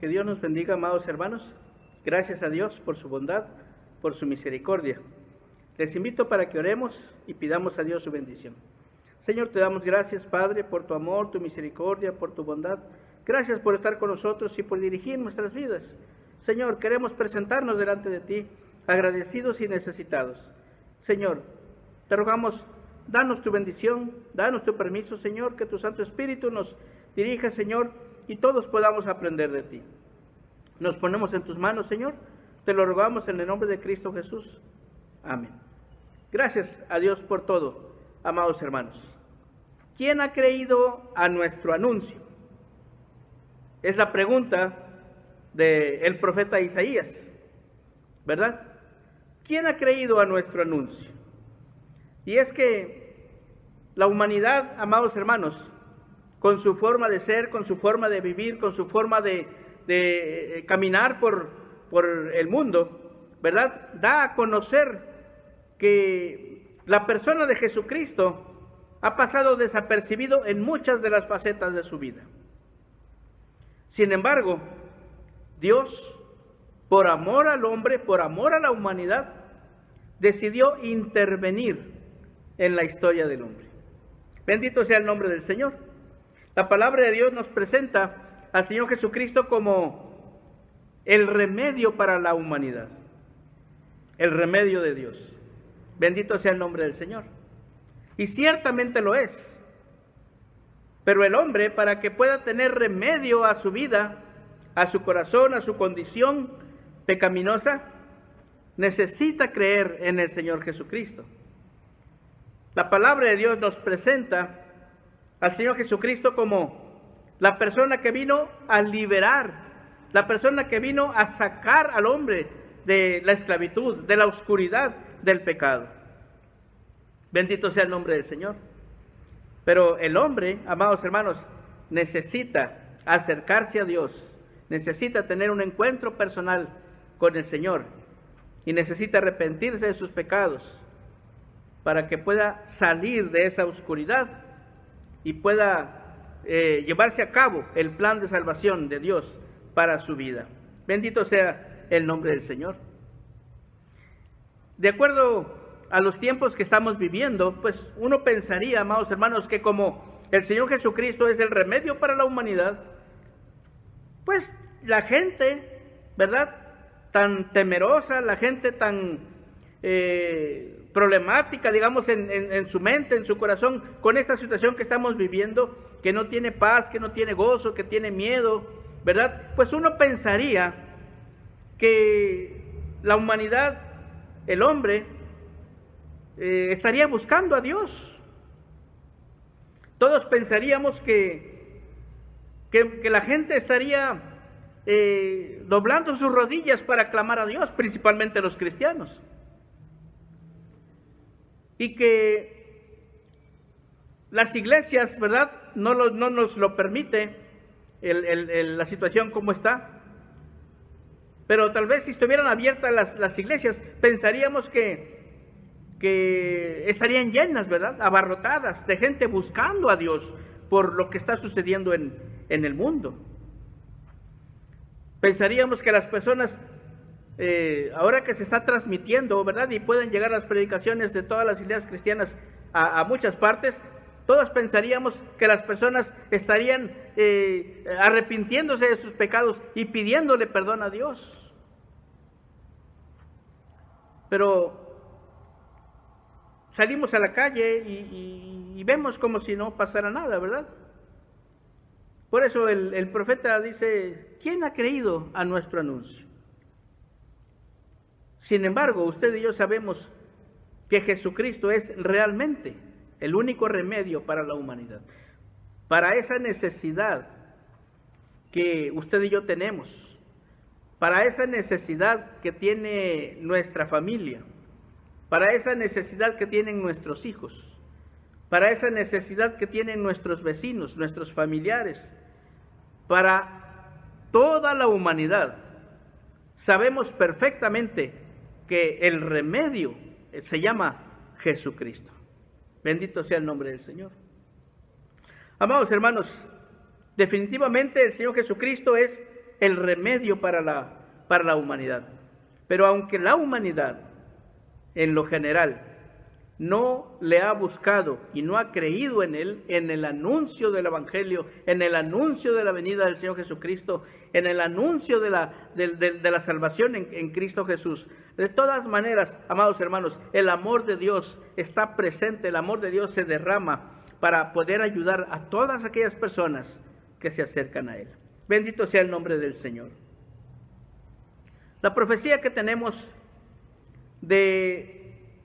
Que Dios nos bendiga, amados hermanos. Gracias a Dios por su bondad, por su misericordia. Les invito para que oremos y pidamos a Dios su bendición. Señor, te damos gracias, Padre, por tu amor, tu misericordia, por tu bondad. Gracias por estar con nosotros y por dirigir nuestras vidas. Señor, queremos presentarnos delante de ti, agradecidos y necesitados. Señor, te rogamos, danos tu bendición, danos tu permiso, Señor, que tu Santo Espíritu nos dirija, Señor, y todos podamos aprender de ti. Nos ponemos en tus manos, Señor, te lo rogamos en el nombre de Cristo Jesús. Amén. Gracias a Dios por todo, amados hermanos. ¿Quién ha creído a nuestro anuncio? Es la pregunta del profeta Isaías, ¿verdad? ¿Quién ha creído a nuestro anuncio? Y es que la humanidad, amados hermanos, con su forma de ser, con su forma de vivir, con su forma de caminar por el mundo, ¿verdad? Da a conocer que la persona de Jesucristo ha pasado desapercibido en muchas de las facetas de su vida. Sin embargo, Dios, por amor al hombre, por amor a la humanidad, decidió intervenir en la historia del hombre. Bendito sea el nombre del Señor. La palabra de Dios nos presenta al Señor Jesucristo como el remedio para la humanidad, el remedio de Dios. Bendito sea el nombre del Señor. Y ciertamente lo es. Pero el hombre, para que pueda tener remedio a su vida, a su corazón, a su condición pecaminosa, necesita creer en el Señor Jesucristo. La palabra de Dios nos presenta al Señor Jesucristo como la persona que vino a liberar, la persona que vino a sacar al hombre de la esclavitud, de la oscuridad, del pecado. Bendito sea el nombre del Señor. Pero el hombre, amados hermanos, necesita acercarse a Dios, necesita tener un encuentro personal con el Señor y necesita arrepentirse de sus pecados para que pueda salir de esa oscuridad y pueda llevarse a cabo el plan de salvación de Dios para su vida. Bendito sea el nombre del Señor. De acuerdo a los tiempos que estamos viviendo, pues uno pensaría, amados hermanos, que como el Señor Jesucristo es el remedio para la humanidad, pues la gente, ¿verdad?, tan temerosa, la gente tan problemática, digamos, en su mente, en su corazón, con esta situación que estamos viviendo, que no tiene paz, que no tiene gozo, que tiene miedo, ¿verdad? Pues uno pensaría que la humanidad, el hombre, estaría buscando a Dios. Todos pensaríamos que la gente estaría doblando sus rodillas para clamar a Dios, principalmente los cristianos. Y que las iglesias, ¿verdad?, no nos lo permite la situación como está. Pero tal vez si estuvieran abiertas las iglesias, pensaríamos que estarían llenas, ¿verdad?, abarrotadas de gente buscando a Dios por lo que está sucediendo en el mundo. Pensaríamos que las personas, ahora que se está transmitiendo, ¿verdad?, y pueden llegar las predicaciones de todas las iglesias cristianas a muchas partes, todos pensaríamos que las personas estarían arrepintiéndose de sus pecados y pidiéndole perdón a Dios. Pero salimos a la calle y vemos como si no pasara nada, ¿verdad? Por eso el profeta dice, ¿quién ha creído a nuestro anuncio? Sin embargo, usted y yo sabemos que Jesucristo es realmente el único remedio para la humanidad, para esa necesidad que usted y yo tenemos, para esa necesidad que tiene nuestra familia, para esa necesidad que tienen nuestros hijos, para esa necesidad que tienen nuestros vecinos, nuestros familiares, para toda la humanidad. Sabemos perfectamente que el remedio se llama Jesucristo. Bendito sea el nombre del Señor. Amados hermanos, definitivamente el Señor Jesucristo es el remedio para la humanidad. Pero aunque la humanidad, en lo general, no le ha buscado y no ha creído en él, en el anuncio del Evangelio, en el anuncio de la venida del Señor Jesucristo, en el anuncio de la salvación en Cristo Jesús. De todas maneras, amados hermanos, el amor de Dios está presente, el amor de Dios se derrama para poder ayudar a todas aquellas personas que se acercan a Él. Bendito sea el nombre del Señor. La profecía que tenemos de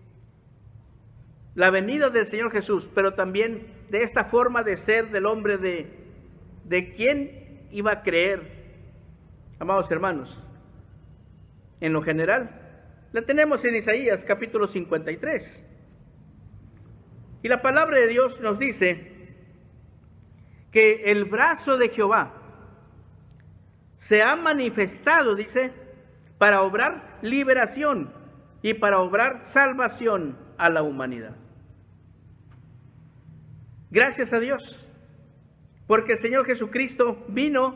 la venida del Señor Jesús, pero también de esta forma de ser del hombre, de quién iba a creer, amados hermanos, en lo general, la tenemos en Isaías capítulo 53. Y la palabra de Dios nos dice que el brazo de Jehová se ha manifestado, dice, para obrar liberación y para obrar salvación a la humanidad. Gracias a Dios, porque el Señor Jesucristo vino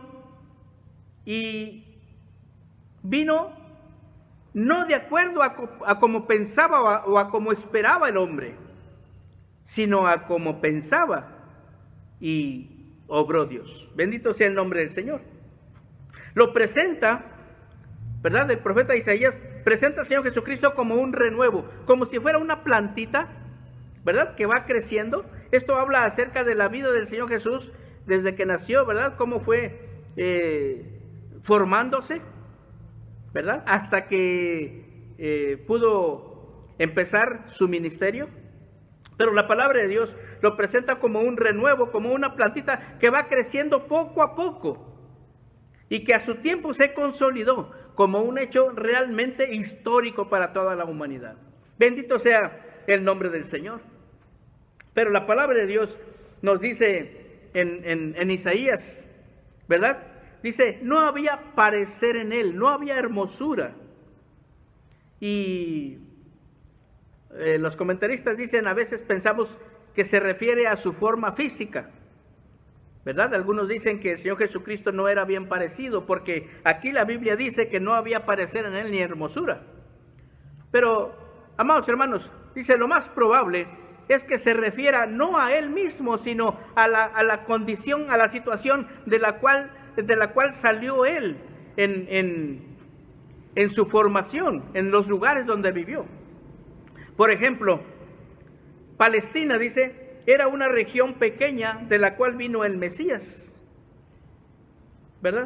no de acuerdo a como pensaba o a como esperaba el hombre, sino a como pensaba y obró Dios. Bendito sea el nombre del Señor. Lo presenta, ¿verdad? El profeta Isaías presenta al Señor Jesucristo como un renuevo, como si fuera una plantita, ¿verdad?, que va creciendo. Esto habla acerca de la vida del Señor Jesús desde que nació, ¿verdad?, cómo fue formándose, ¿verdad?, hasta que pudo empezar su ministerio. Pero la palabra de Dios lo presenta como un renuevo, como una plantita que va creciendo poco a poco y que a su tiempo se consolidó como un hecho realmente histórico para toda la humanidad. Bendito sea el nombre del Señor. Pero la palabra de Dios nos dice en Isaías, ¿verdad? Dice, no había parecer en él, no había hermosura. Y los comentaristas dicen, a veces pensamos que se refiere a su forma física, ¿verdad? Algunos dicen que el Señor Jesucristo no era bien parecido, porque aquí la Biblia dice que no había parecer en él ni hermosura. Pero, amados hermanos, dice, lo más probable es que se refiera no a él mismo, sino a la condición, a la situación de la cual salió él en su formación, en los lugares donde vivió. Por ejemplo, Palestina, dice, era una región pequeña de la cual vino el Mesías, ¿verdad?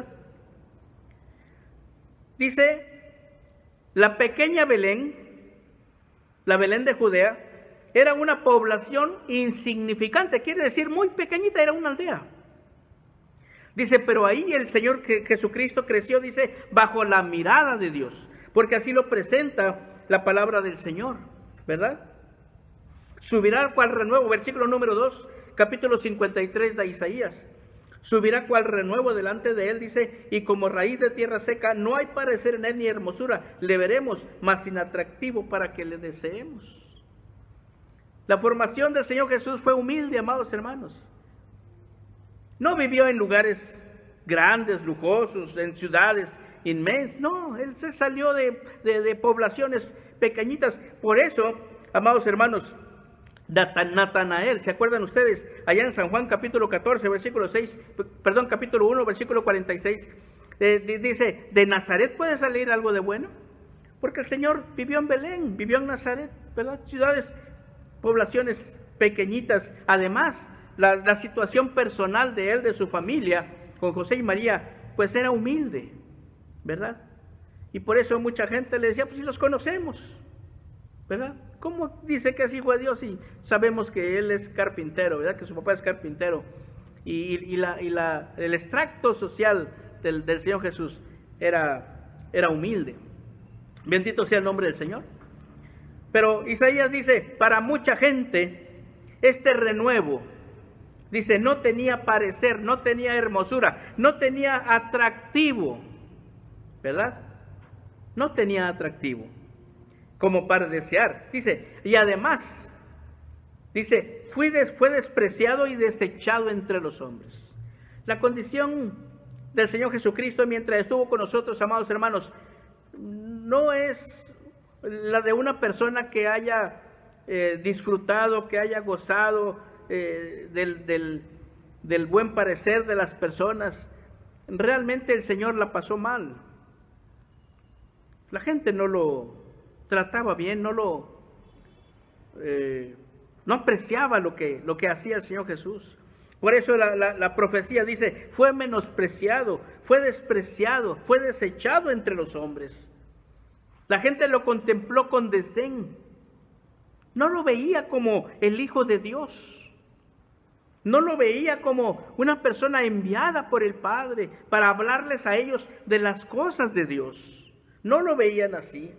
Dice, la pequeña Belén, la Belén de Judea, era una población insignificante, quiere decir muy pequeñita, era una aldea. Dice, pero ahí el Señor Jesucristo creció, dice, bajo la mirada de Dios, porque así lo presenta la palabra del Señor, ¿verdad? Subirá cual renuevo, versículo número 2, capítulo 53 de Isaías. Subirá cual renuevo delante de él, dice, y como raíz de tierra seca, no hay parecer en él ni hermosura, le veremos, mas inatractivo para que le deseemos. La formación del Señor Jesús fue humilde, amados hermanos. No vivió en lugares grandes, lujosos, en ciudades inmensas. No, él se salió de poblaciones pequeñitas. Por eso, amados hermanos, Natanael, ¿se acuerdan ustedes? Allá en San Juan capítulo 14, versículo 6, capítulo 1, versículo 46, dice, ¿de Nazaret puede salir algo de bueno? Porque el Señor vivió en Belén, vivió en Nazaret, ¿verdad? Ciudades, poblaciones pequeñitas. Además, la situación personal de él, de su familia, con José y María, pues era humilde, ¿verdad? Y por eso mucha gente le decía, pues si los conocemos, ¿verdad? ¿Cómo dice que es hijo de Dios y sabemos que él es carpintero, ¿verdad? Que su papá es carpintero. Y el extracto social del Señor Jesús era humilde. Bendito sea el nombre del Señor. Pero Isaías dice, para mucha gente, este renuevo, dice, no tenía parecer, no tenía hermosura, no tenía atractivo, ¿verdad? No tenía atractivo como para desear. Dice, y además, dice, fue despreciado y desechado entre los hombres. La condición del Señor Jesucristo mientras estuvo con nosotros, amados hermanos, no es la de una persona que haya disfrutado, que haya gozado del buen parecer de las personas. Realmente el Señor la pasó mal. La gente no lo trataba bien, no apreciaba lo que hacía el Señor Jesús. Por eso la profecía dice, fue menospreciado, fue despreciado, fue desechado entre los hombres. La gente lo contempló con desdén. No lo veía como el Hijo de Dios. No lo veía como una persona enviada por el Padre para hablarles a ellos de las cosas de Dios. No lo veían así.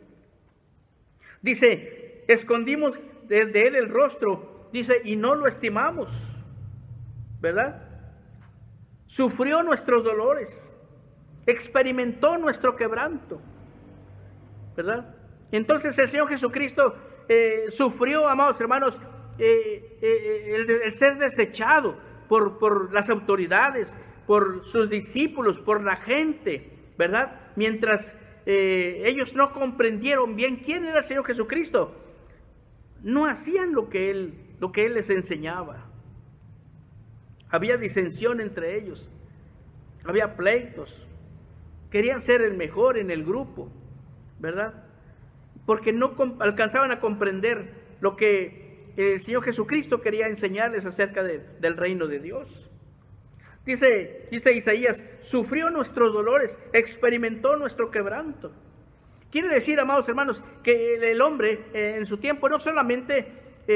Dice, escondimos desde él el rostro, dice, y no lo estimamos, ¿verdad? Sufrió nuestros dolores, experimentó nuestro quebranto, ¿verdad? Entonces el Señor Jesucristo sufrió, amados hermanos, el ser desechado por las autoridades, por sus discípulos, por la gente, ¿verdad? Mientras ellos no comprendieron bien quién era el Señor Jesucristo, no hacían lo que Él les enseñaba. Había disensión entre ellos, había pleitos, querían ser el mejor en el grupo, ¿verdad? Porque no alcanzaban a comprender lo que el Señor Jesucristo quería enseñarles acerca del reino de Dios. Dice Isaías, sufrió nuestros dolores, experimentó nuestro quebranto. Quiere decir, amados hermanos, que el hombre en su tiempo no solamente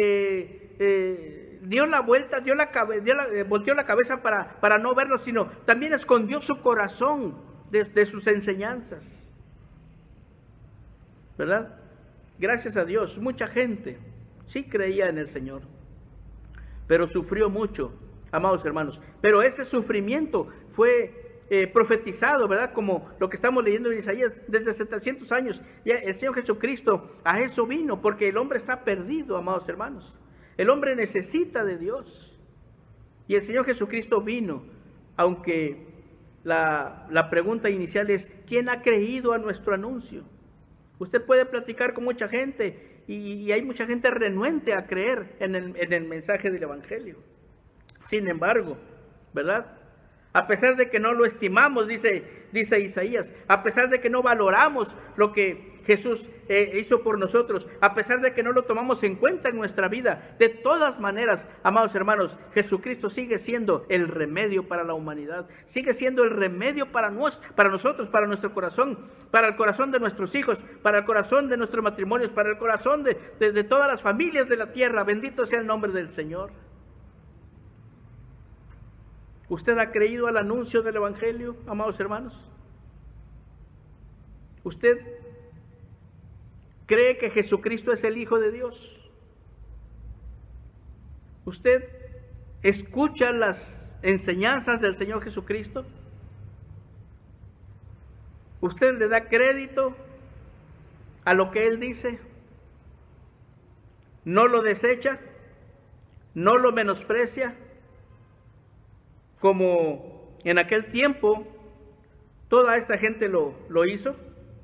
dio la vuelta, volteó la cabeza para no verlo, sino también escondió su corazón de sus enseñanzas, ¿verdad? Gracias a Dios, mucha gente sí creía en el Señor, pero sufrió mucho, amados hermanos. Pero ese sufrimiento fue profetizado, ¿verdad? Como lo que estamos leyendo en Isaías, desde 700 años. Ya el Señor Jesucristo a eso vino, porque el hombre está perdido, amados hermanos. El hombre necesita de Dios. Y el Señor Jesucristo vino, aunque la pregunta inicial es, ¿quién ha creído a nuestro anuncio? Usted puede platicar con mucha gente y hay mucha gente renuente a creer en el mensaje del Evangelio. Sin embargo, ¿verdad? A pesar de que no lo estimamos, dice Isaías, a pesar de que no valoramos lo que Jesús hizo por nosotros, a pesar de que no lo tomamos en cuenta en nuestra vida, de todas maneras, amados hermanos, Jesucristo sigue siendo el remedio para la humanidad, sigue siendo el remedio para nosotros, para nuestro corazón, para el corazón de nuestros hijos, para el corazón de nuestros matrimonios, para el corazón de todas las familias de la tierra. Bendito sea el nombre del Señor. ¿Usted ha creído al anuncio del Evangelio, amados hermanos? ¿Usted cree que Jesucristo es el Hijo de Dios? ¿Usted escucha las enseñanzas del Señor Jesucristo? ¿Usted le da crédito a lo que Él dice? ¿No lo desecha? ¿No lo menosprecia? Como en aquel tiempo toda esta gente lo hizo.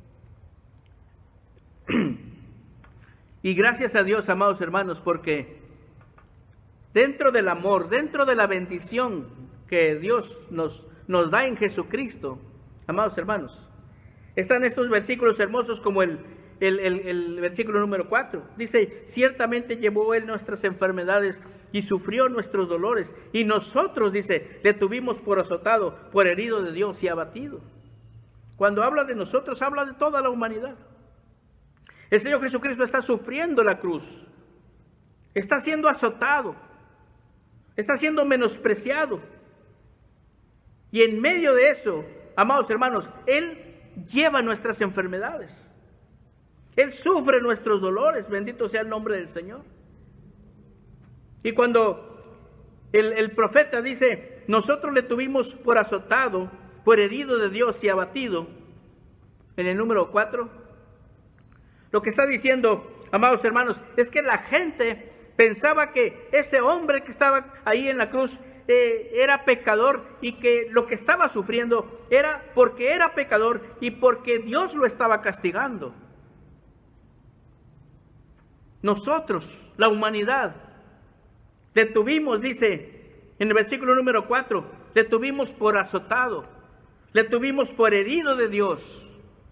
Y gracias a Dios, amados hermanos, porque dentro del amor, dentro de la bendición que Dios nos da en Jesucristo, amados hermanos, están estos versículos hermosos como el versículo número 4. Dice, ciertamente llevó Él nuestras enfermedades y sufrió nuestros dolores, y nosotros, dice, le tuvimos por azotado, por herido de Dios y abatido. Cuando habla de nosotros, habla de toda la humanidad. El Señor Jesucristo está sufriendo la cruz, está siendo azotado, está siendo menospreciado, y en medio de eso, amados hermanos, Él lleva nuestras enfermedades. Él sufre nuestros dolores, bendito sea el nombre del Señor. Y cuando el profeta dice, nosotros le tuvimos por azotado, por herido de Dios y abatido, en el número 4, lo que está diciendo, amados hermanos, es que la gente pensaba que ese hombre que estaba ahí en la cruz era pecador y que lo que estaba sufriendo era porque era pecador y porque Dios lo estaba castigando. Nosotros, la humanidad, le tuvimos, dice en el versículo número 4, le tuvimos por azotado, le tuvimos por herido de Dios.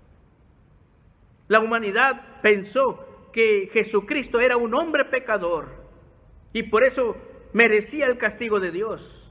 La humanidad pensó que Jesucristo era un hombre pecador y por eso merecía el castigo de Dios.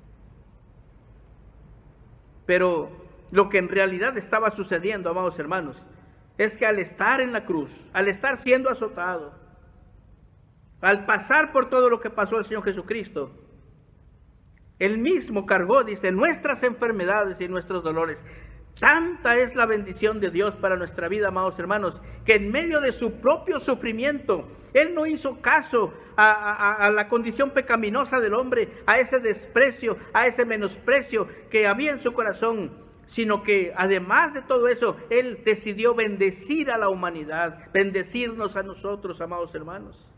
Pero lo que en realidad estaba sucediendo, amados hermanos, es que al estar en la cruz, al estar siendo azotado, al pasar por todo lo que pasó el Señor Jesucristo, Él mismo cargó, dice, nuestras enfermedades y nuestros dolores. Tanta es la bendición de Dios para nuestra vida, amados hermanos, que en medio de su propio sufrimiento, Él no hizo caso a la condición pecaminosa del hombre, a ese desprecio, a ese menosprecio que había en su corazón, sino que además de todo eso, Él decidió bendecir a la humanidad, bendecirnos a nosotros, amados hermanos.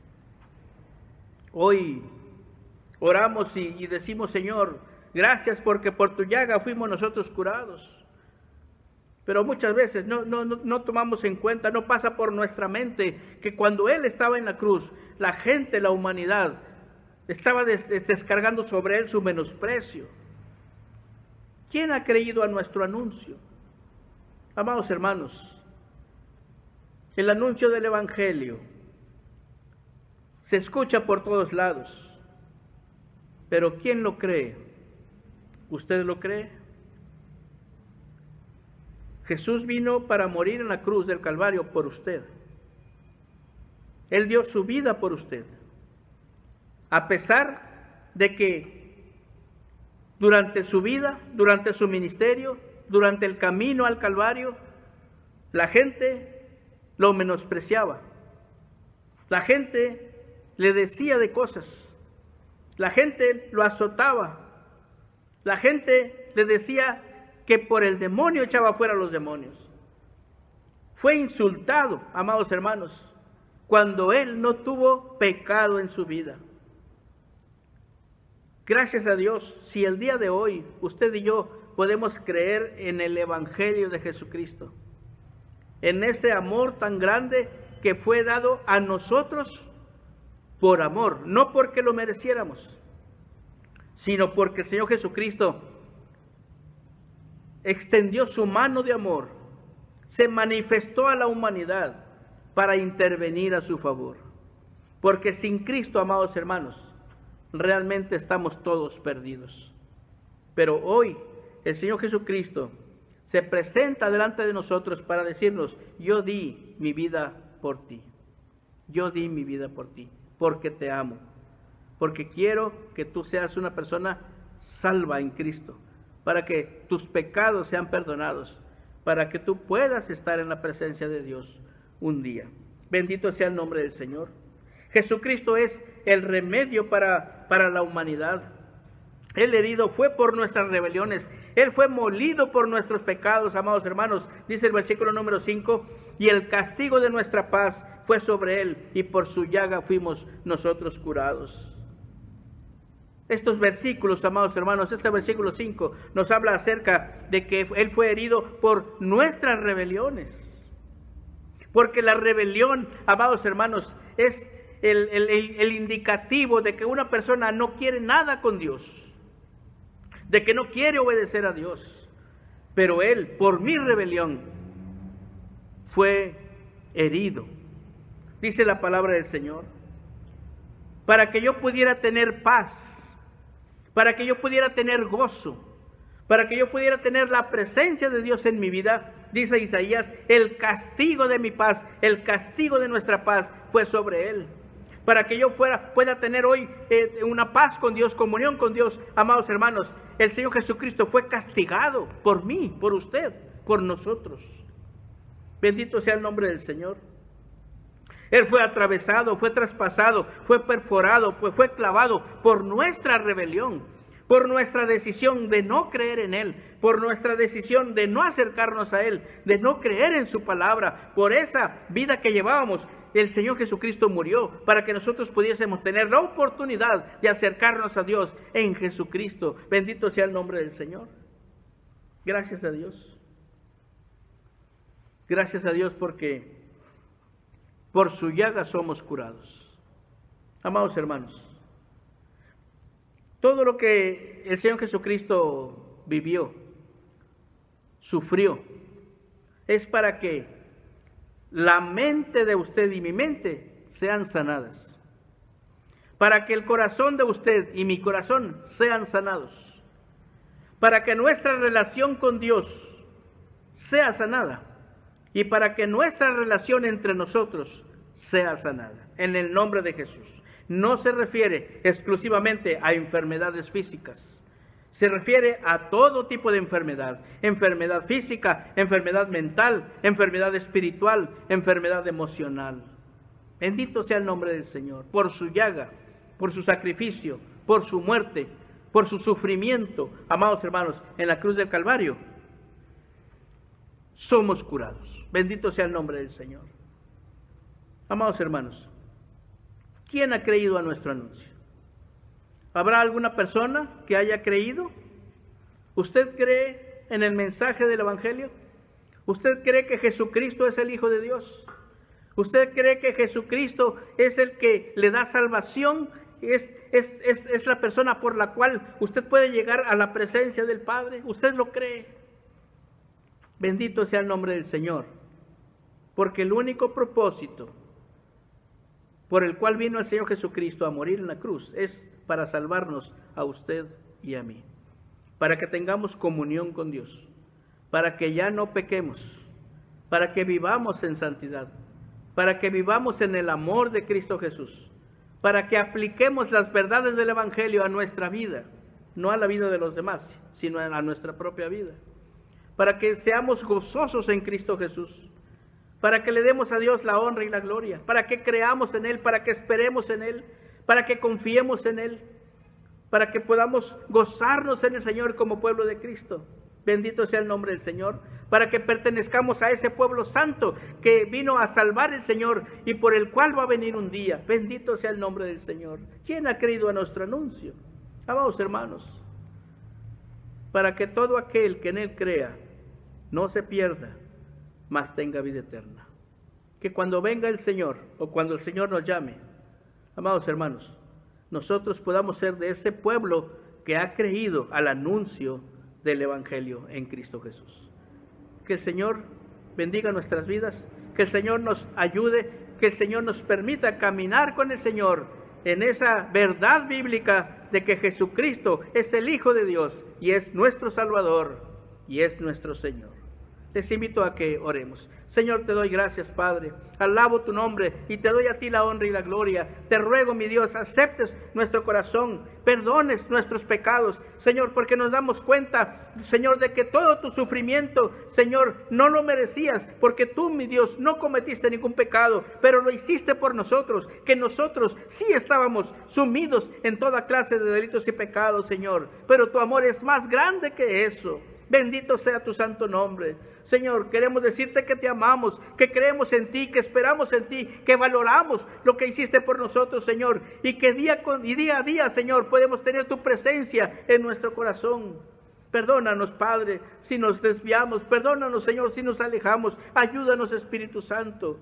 Hoy oramos y decimos, Señor, gracias porque por tu llaga fuimos nosotros curados. Pero muchas veces no tomamos en cuenta, no pasa por nuestra mente que cuando Él estaba en la cruz, la gente, la humanidad, estaba descargando sobre Él su menosprecio. ¿Quién ha creído a nuestro anuncio? Amados hermanos, el anuncio del Evangelio se escucha por todos lados, pero ¿quién lo cree? ¿Usted lo cree? Jesús vino para morir en la cruz del Calvario por usted. Él dio su vida por usted. A pesar de que durante su vida, durante su ministerio, durante el camino al Calvario, la gente lo menospreciaba. La gente le decía de cosas. La gente lo azotaba. La gente le decía que por el demonio echaba fuera a los demonios. Fue insultado, amados hermanos, cuando Él no tuvo pecado en su vida. Gracias a Dios, si el día de hoy usted y yo podemos creer en el Evangelio de Jesucristo, en ese amor tan grande que fue dado a nosotros por amor, no porque lo mereciéramos, sino porque el Señor Jesucristo extendió su mano de amor, se manifestó a la humanidad para intervenir a su favor. Porque sin Cristo, amados hermanos, realmente estamos todos perdidos. Pero hoy el Señor Jesucristo se presenta delante de nosotros para decirnos, yo di mi vida por ti. Yo di mi vida por ti, porque te amo. Porque quiero que tú seas una persona salva en Cristo, para que tus pecados sean perdonados, para que tú puedas estar en la presencia de Dios un día. Bendito sea el nombre del Señor. Jesucristo es el remedio para la humanidad. Él herido fue por nuestras rebeliones, Él fue molido por nuestros pecados, amados hermanos. Dice el versículo número 5, y el castigo de nuestra paz fue sobre Él, y por su llaga fuimos nosotros curados. Estos versículos, amados hermanos, este versículo 5 nos habla acerca de que Él fue herido por nuestras rebeliones. Porque la rebelión, amados hermanos, es el indicativo de que una persona no quiere nada con Dios, de que no quiere obedecer a Dios. Pero Él, por mi rebelión, fue herido. Dice la palabra del Señor, para que yo pudiera tener paz, para que yo pudiera tener gozo, para que yo pudiera tener la presencia de Dios en mi vida. Dice Isaías, el castigo de mi paz, el castigo de nuestra paz fue sobre Él. Para que yo pueda tener hoy una paz con Dios, comunión con Dios, amados hermanos, el Señor Jesucristo fue castigado por mí, por usted, por nosotros. Bendito sea el nombre del Señor. Él fue atravesado, fue traspasado, fue perforado, fue clavado por nuestra rebelión, por nuestra decisión de no creer en Él, por nuestra decisión de no acercarnos a Él, de no creer en su palabra, por esa vida que llevábamos. el Señor Jesucristo murió para que nosotros pudiésemos tener la oportunidad de acercarnos a Dios en Jesucristo. Bendito sea el nombre del Señor. Gracias a Dios. Gracias a Dios porque por su llaga somos curados. Amados hermanos, todo lo que el Señor Jesucristo vivió, sufrió, es para que la mente de usted y mi mente sean sanadas. Para que el corazón de usted y mi corazón sean sanados. Para que nuestra relación con Dios sea sanada. Y para que nuestra relación entre nosotros sea sanada. En el nombre de Jesús. No se refiere exclusivamente a enfermedades físicas. Se refiere a todo tipo de enfermedad. Enfermedad física, enfermedad mental, enfermedad espiritual, enfermedad emocional. Bendito sea el nombre del Señor. Por su llaga, por su sacrificio, por su muerte, por su sufrimiento, amados hermanos, en la cruz del Calvario, somos curados. Bendito sea el nombre del Señor. Amados hermanos, ¿quién ha creído a nuestro anuncio? ¿Habrá alguna persona que haya creído? ¿Usted cree en el mensaje del Evangelio? ¿Usted cree que Jesucristo es el Hijo de Dios? ¿Usted cree que Jesucristo es el que le da salvación? ¿Es la persona por la cual usted puede llegar a la presencia del Padre? ¿Usted lo cree? Bendito sea el nombre del Señor, porque el único propósito por el cual vino el Señor Jesucristo a morir en la cruz es para salvarnos a usted y a mí, para que tengamos comunión con Dios, para que ya no pequemos, para que vivamos en santidad, para que vivamos en el amor de Cristo Jesús, para que apliquemos las verdades del Evangelio a nuestra vida, no a la vida de los demás, sino a nuestra propia vida, para que seamos gozosos en Cristo Jesús, para que le demos a Dios la honra y la gloria, para que creamos en Él, para que esperemos en Él, para que confiemos en Él, para que podamos gozarnos en el Señor como pueblo de Cristo. Bendito sea el nombre del Señor, para que pertenezcamos a ese pueblo santo que vino a salvar el Señor y por el cual va a venir un día. Bendito sea el nombre del Señor. ¿Quién ha creído a nuestro anuncio? Amados hermanos, para que todo aquel que en Él crea no se pierda, mas tenga vida eterna. Que cuando venga el Señor, o cuando el Señor nos llame, amados hermanos, nosotros podamos ser de ese pueblo que ha creído al anuncio del Evangelio en Cristo Jesús. Que el Señor bendiga nuestras vidas, que el Señor nos ayude, que el Señor nos permita caminar con el Señor en esa verdad bíblica de que Jesucristo es el Hijo de Dios y es nuestro Salvador y es nuestro Señor. Les invito a que oremos. Señor, te doy gracias, Padre. Alabo tu nombre y te doy a ti la honra y la gloria. Te ruego, mi Dios, aceptes nuestro corazón, perdones nuestros pecados, Señor, porque nos damos cuenta, Señor, de que todo tu sufrimiento, Señor, no lo merecías, porque tú, mi Dios, no cometiste ningún pecado, pero lo hiciste por nosotros, que nosotros sí estábamos sumidos en toda clase de delitos y pecados, Señor, pero tu amor es más grande que eso. Bendito sea tu santo nombre. Señor, queremos decirte que te amamos, que creemos en ti, que esperamos en ti, que valoramos lo que hiciste por nosotros, Señor, y que día a día, Señor, podemos tener tu presencia en nuestro corazón. Perdónanos, Padre, si nos desviamos. Perdónanos, Señor, si nos alejamos. Ayúdanos, Espíritu Santo.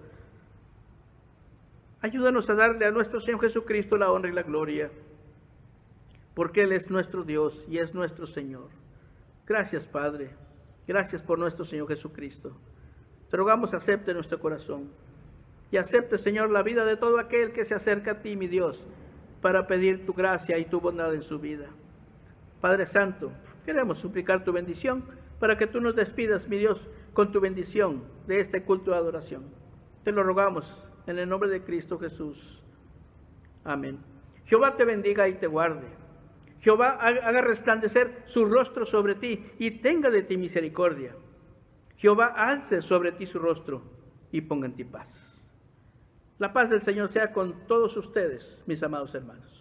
Ayúdanos a darle a nuestro Señor Jesucristo la honra y la gloria, porque Él es nuestro Dios y es nuestro Señor. Gracias, Padre. Gracias por nuestro Señor Jesucristo. Te rogamos, acepte nuestro corazón. Y acepte, Señor, la vida de todo aquel que se acerca a ti, mi Dios, para pedir tu gracia y tu bondad en su vida. Padre Santo, queremos suplicar tu bendición para que tú nos despidas, mi Dios, con tu bendición de este culto de adoración. Te lo rogamos en el nombre de Cristo Jesús. Amén. Jehová te bendiga y te guarde. Jehová haga resplandecer su rostro sobre ti y tenga de ti misericordia. Jehová alce sobre ti su rostro y ponga en ti paz. La paz del Señor sea con todos ustedes, mis amados hermanos.